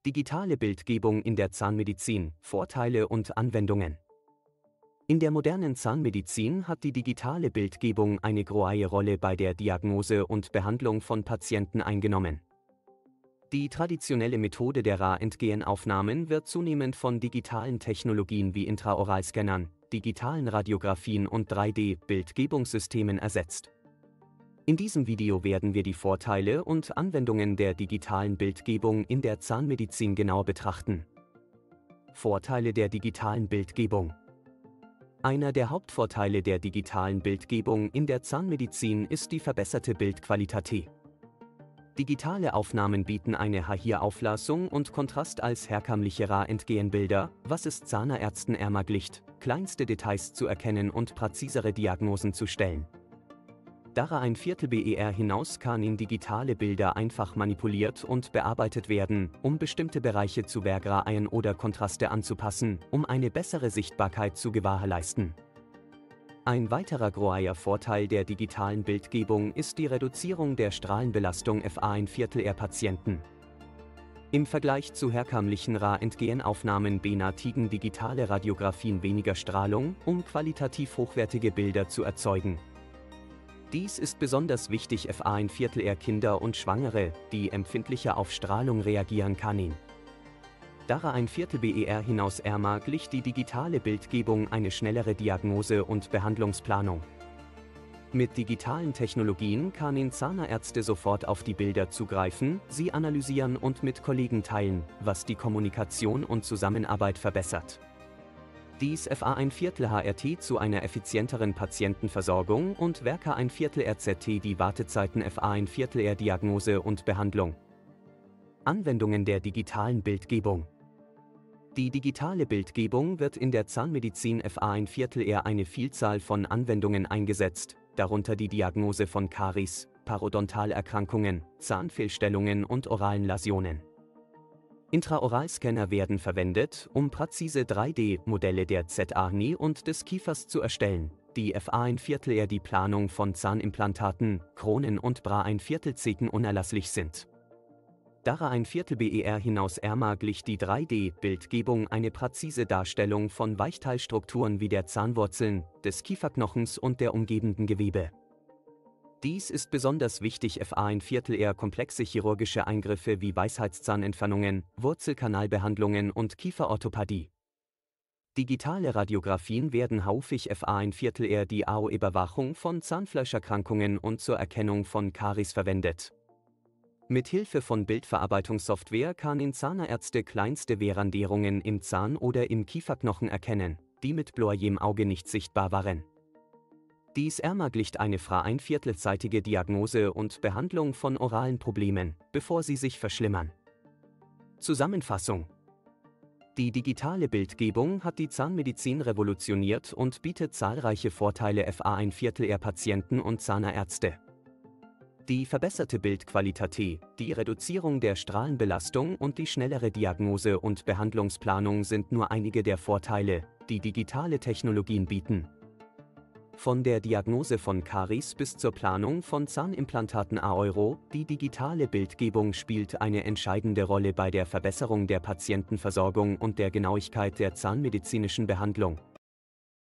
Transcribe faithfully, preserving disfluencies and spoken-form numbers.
Digitale Bildgebung in der Zahnmedizin, Vorteile und Anwendungen. In der modernen Zahnmedizin hat die digitale Bildgebung eine große Rolle bei der Diagnose und Behandlung von Patienten eingenommen. Die traditionelle Methode der Röntgenaufnahmen wird zunehmend von digitalen Technologien wie Intraoralscannern, digitalen Radiographien und drei D-Bildgebungssystemen ersetzt. In diesem Video werden wir die Vorteile und Anwendungen der digitalen Bildgebung in der Zahnmedizin genau betrachten. Vorteile der digitalen Bildgebung. Einer der Hauptvorteile der digitalen Bildgebung in der Zahnmedizin ist die verbesserte Bildqualität. Digitale Aufnahmen bieten eine hohe Auflösung und Kontrast als herkömmliche Röntgenbilder, was es Zahnärzten ermöglicht, kleinste Details zu erkennen und präzisere Diagnosen zu stellen. Darüber ein Viertel BER hinaus kann in digitale Bilder einfach manipuliert und bearbeitet werden, um bestimmte Bereiche zu vergrößern oder Kontraste anzupassen, um eine bessere Sichtbarkeit zu gewährleisten. Ein weiterer großer Vorteil der digitalen Bildgebung ist die Reduzierung der Strahlenbelastung für ein Viertel der Patienten. Im Vergleich zu herkömmlichen Röntgenaufnahmen benötigen digitale Radiographien weniger Strahlung, um qualitativ hochwertige Bilder zu erzeugen. Dies ist besonders wichtig für ein Viertel der Kinder und Schwangere, die empfindlicher auf Strahlung reagieren können. Darüber ein Viertel BER hinaus ermöglicht die digitale Bildgebung eine schnellere Diagnose und Behandlungsplanung. Mit digitalen Technologien können Zahnärzte sofort auf die Bilder zugreifen, sie analysieren und mit Kollegen teilen, was die Kommunikation und Zusammenarbeit verbessert. Dies führt ein Viertel H R T zu einer effizienteren Patientenversorgung und wirke ein Viertel R Z T die Wartezeiten für ein Viertel der Diagnose und Behandlung. Anwendungen der digitalen Bildgebung. Die digitale Bildgebung wird in der Zahnmedizin für ein Viertel eher eine Vielzahl von Anwendungen eingesetzt, darunter die Diagnose von Karies, Parodontalerkrankungen, Zahnfehlstellungen und oralen Läsionen. Intraoralscanner werden verwendet, um präzise drei D-Modelle der Zähne und des Kiefers zu erstellen, die für ein Viertel eher die Planung von Zahnimplantaten, Kronen und Bra ein Viertel Zeten unerlässlich sind. Darüber ein Viertel BER hinaus ermöglicht die drei D-Bildgebung eine präzise Darstellung von Weichteilstrukturen wie der Zahnwurzeln, des Kieferknochens und der umgebenden Gewebe. Dies ist besonders wichtig für ein Viertel eher komplexe chirurgische Eingriffe wie Weisheitszahnentfernungen, Wurzelkanalbehandlungen und Kieferorthopädie. Digitale Radiographien werden häufig für ein Viertel eher die Überwachung von Zahnfleischerkrankungen und zur Erkennung von Karies verwendet. Mit Hilfe von Bildverarbeitungssoftware können Zahnärzte kleinste Verandierungen im Zahn oder im Kieferknochen erkennen, die mit bloßem Auge nicht sichtbar waren. Dies ermöglicht eine vereinviertelseitige Diagnose und Behandlung von oralen Problemen, bevor sie sich verschlimmern. Zusammenfassung. Die digitale Bildgebung hat die Zahnmedizin revolutioniert und bietet zahlreiche Vorteile für ein Viertel der Patienten und Zahnärzte. Die verbesserte Bildqualität, die Reduzierung der Strahlenbelastung und die schnellere Diagnose und Behandlungsplanung sind nur einige der Vorteile, die digitale Technologien bieten. Von der Diagnose von Karies bis zur Planung von Zahnimplantaten A Euro, die digitale Bildgebung spielt eine entscheidende Rolle bei der Verbesserung der Patientenversorgung und der Genauigkeit der zahnmedizinischen Behandlung.